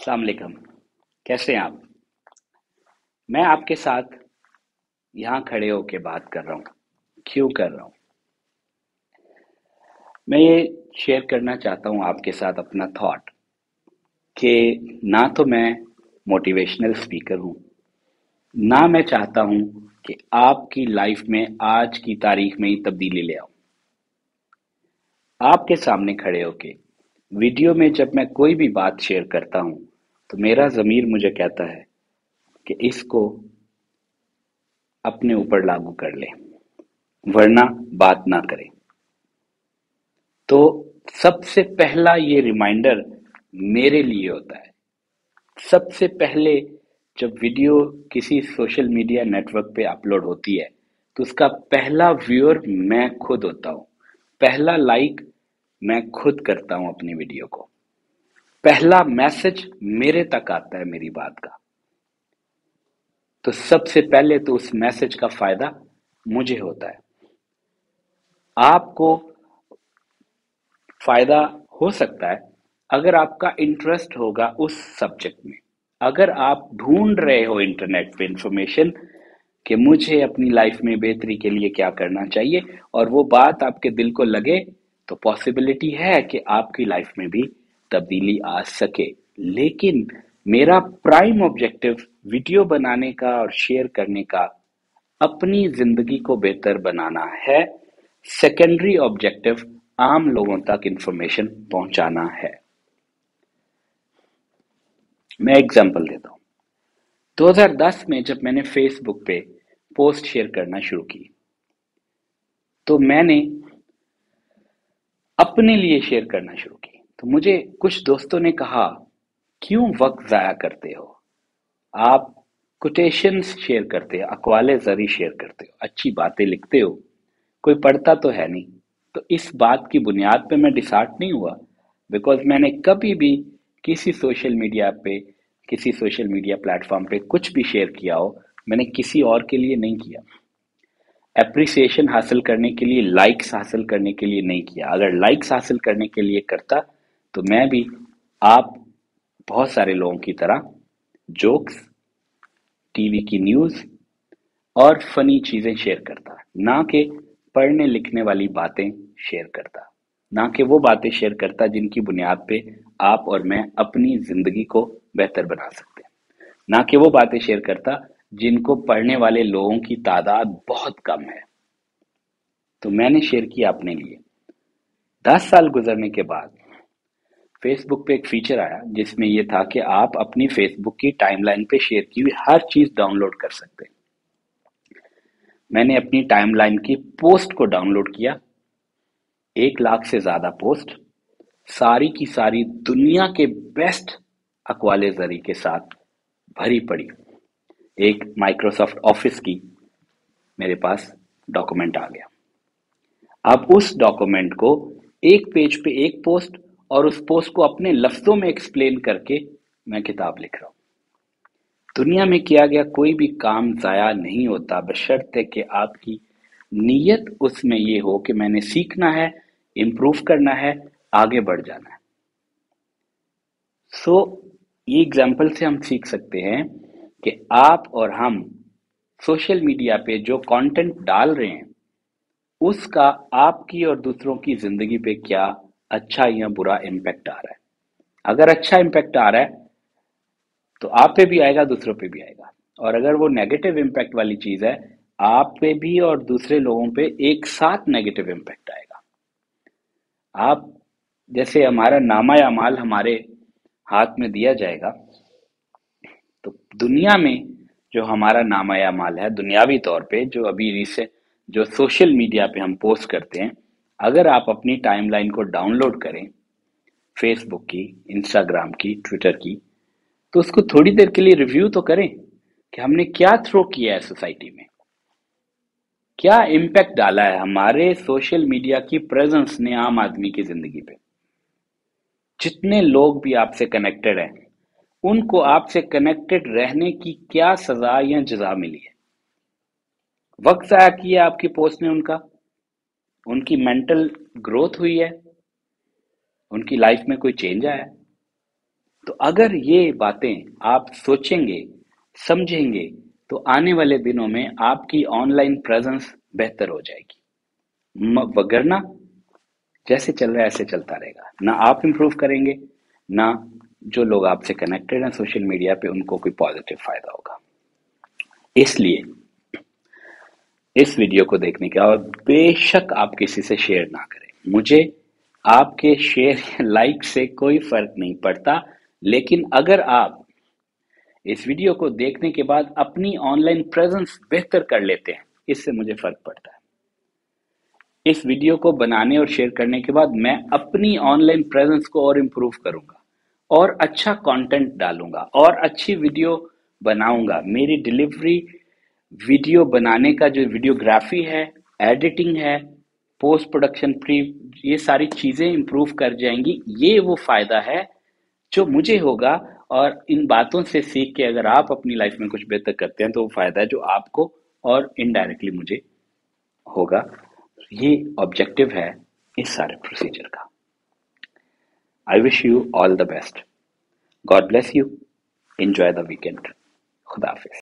अस्सलाम वालेकुम। कैसे हैं आप? मैं आपके साथ यहाँ खड़े होके बात कर रहा हूँ। क्यों कर रहा हूँ? मैं ये शेयर करना चाहता हूँ आपके साथ अपना थॉट कि ना तो मैं मोटिवेशनल स्पीकर हूँ, ना मैं चाहता हूँ कि आपकी लाइफ में आज की तारीख में ही तब्दीली ले आऊँ। आपके सामने खड़े होके वीडियो में जब मैं कोई भी बात शेयर करता हूँ तो मेरा ज़मीर मुझे कहता है कि इसको अपने ऊपर लागू कर ले, वरना बात ना करें। तो सबसे पहला ये रिमाइंडर मेरे लिए होता है। सबसे पहले जब वीडियो किसी सोशल मीडिया नेटवर्क पे अपलोड होती है तो उसका पहला व्यूअर मैं खुद होता हूँ। पहला लाइक मैं खुद करता हूँ अपनी वीडियो को। पहला मैसेज मेरे तक आता है मेरी बात का। तो सबसे पहले तो उस मैसेज का फायदा मुझे होता है। आपको फायदा हो सकता है अगर आपका इंटरेस्ट होगा उस सब्जेक्ट में। अगर आप ढूंढ रहे हो इंटरनेट पे इंफॉर्मेशन कि मुझे अपनी लाइफ में बेहतरी के लिए क्या करना चाहिए और वो बात आपके दिल को लगे, तो पॉसिबिलिटी है कि आपकी लाइफ में भी तब्दीली आ सके। लेकिन मेरा प्राइम ऑब्जेक्टिव वीडियो बनाने का और शेयर करने का अपनी जिंदगी को बेहतर बनाना है। सेकेंडरी ऑब्जेक्टिव आम लोगों तक इंफॉर्मेशन पहुंचाना है। मैं एग्जांपल देता हूँ। 2010 में जब मैंने फेसबुक पे पोस्ट शेयर करना शुरू की तो मैंने अपने लिए शेयर करना शुरू की। तो मुझे कुछ दोस्तों ने कहा, क्यों वक्त जाया करते हो? आप कोटेशंस शेयर करते हो, अक़वाले ज़री शेयर करते हो, अच्छी बातें लिखते हो, कोई पढ़ता तो है नहीं। तो इस बात की बुनियाद पे मैं डिसहार्ट नहीं हुआ, बिकॉज मैंने कभी भी किसी सोशल मीडिया पे, किसी सोशल मीडिया प्लेटफॉर्म पे कुछ भी शेयर किया हो, मैंने किसी और के लिए नहीं किया। एप्रिसिएशन हासिल करने के लिए, लाइक्स हासिल करने के लिए नहीं किया। अगर लाइक्स हासिल करने के लिए करता तो मैं भी आप बहुत सारे लोगों की तरह जोक्स, टीवी की न्यूज़ और फनी चीज़ें शेयर करता, ना कि पढ़ने लिखने वाली बातें शेयर करता, ना कि वो बातें शेयर करता जिनकी बुनियाद पे आप और मैं अपनी ज़िंदगी को बेहतर बना सकते हैं, ना कि वो बातें शेयर करता जिनको पढ़ने वाले लोगों की तादाद बहुत कम है। तो मैंने शेयर किया अपने लिए। 10 साल गुजरने के बाद फेसबुक पे एक फीचर आया जिसमें ये था कि आप अपनी फेसबुक की टाइमलाइन पे शेयर की हुई हर चीज़ डाउनलोड कर सकते हैं। मैंने अपनी टाइमलाइन की पोस्ट को डाउनलोड किया। 1 लाख से ज़्यादा पोस्ट, सारी की सारी दुनिया के बेस्ट अक़वाले ज़री के साथ भरी पड़ी। एक माइक्रोसॉफ्ट ऑफिस की मेरे पास डॉक्यूमेंट आ गया। अब उस डॉक्यूमेंट को एक पेज पे एक पोस्ट और उस पोस्ट को अपने लफ्जों में एक्सप्लेन करके मैं किताब लिख रहा हूँ। दुनिया में किया गया कोई भी काम ज़ाया नहीं होता, बशर्ते कि आपकी नीयत उसमें ये हो कि मैंने सीखना है, इम्प्रूव करना है, आगे बढ़ जाना है। सो ये एग्जाम्पल से हम सीख सकते हैं कि आप और हम सोशल मीडिया पे जो कंटेंट डाल रहे हैं उसका आपकी और दूसरों की जिंदगी पे क्या अच्छा या बुरा इम्पैक्ट आ रहा है। अगर अच्छा इम्पैक्ट आ रहा है तो आप पे भी आएगा, दूसरों पे भी आएगा। और अगर वो नेगेटिव इम्पैक्ट वाली चीज है, आप पे भी और दूसरे लोगों पे एक साथ नेगेटिव इम्पैक्ट आएगा। आप जैसे हमारा नामा या माल हमारे हाथ में दिया जाएगा, तो दुनिया में जो हमारा नामा या माल है दुनियावी तौर पे, जो अभी रिसेंट जो सोशल मीडिया पे हम पोस्ट करते हैं, अगर आप अपनी टाइमलाइन को डाउनलोड करें फेसबुक की, इंस्टाग्राम की, ट्विटर की, तो उसको थोड़ी देर के लिए रिव्यू तो करें कि हमने क्या थ्रो किया है सोसाइटी में, क्या इम्पैक्ट डाला है हमारे सोशल मीडिया की प्रेजेंस ने आम आदमी की जिंदगी पे। जितने लोग भी आपसे कनेक्टेड हैं उनको आपसे कनेक्टेड रहने की क्या सजा या जजा मिली है? वक्त जाया किया आपकी पोस्ट ने उनका, उनकी मेंटल ग्रोथ हुई है, उनकी लाइफ में कोई चेंज आया है? तो अगर ये बातें आप सोचेंगे, समझेंगे, तो आने वाले दिनों में आपकी ऑनलाइन प्रेजेंस बेहतर हो जाएगी। वगरना जैसे चल रहा है ऐसे चलता रहेगा। ना आप इम्प्रूव करेंगे, ना जो लोग आपसे कनेक्टेड हैं सोशल मीडिया पे उनको कोई पॉजिटिव फायदा होगा। इसलिए इस वीडियो को देखने के बाद बेशक आप किसी से शेयर ना करें। मुझे आपके शेयर लाइक से कोई फर्क नहीं पड़ता, लेकिन अगर आप इस वीडियो को देखने के बाद अपनी ऑनलाइन प्रेजेंस बेहतर कर लेते हैं, इससे मुझे फर्क पड़ता है। इस वीडियो को बनाने और शेयर करने के बाद मैं अपनी ऑनलाइन प्रेजेंस को और इम्प्रूव करूंगा और अच्छा कंटेंट डालूंगा और अच्छी वीडियो बनाऊंगा। मेरी डिलीवरी वीडियो बनाने का जो वीडियोग्राफी है, एडिटिंग है, पोस्ट प्रोडक्शन प्री, ये सारी चीजें इम्प्रूव कर जाएंगी। ये वो फायदा है जो मुझे होगा, और इन बातों से सीख के अगर आप अपनी लाइफ में कुछ बेहतर करते हैं तो वो फायदा है जो आपको और इनडायरेक्टली मुझे होगा। ये ऑब्जेक्टिव है इस सारे प्रोसीजर का। I wish you all the best. God bless you. Enjoy the weekend. खुदा हाफिज।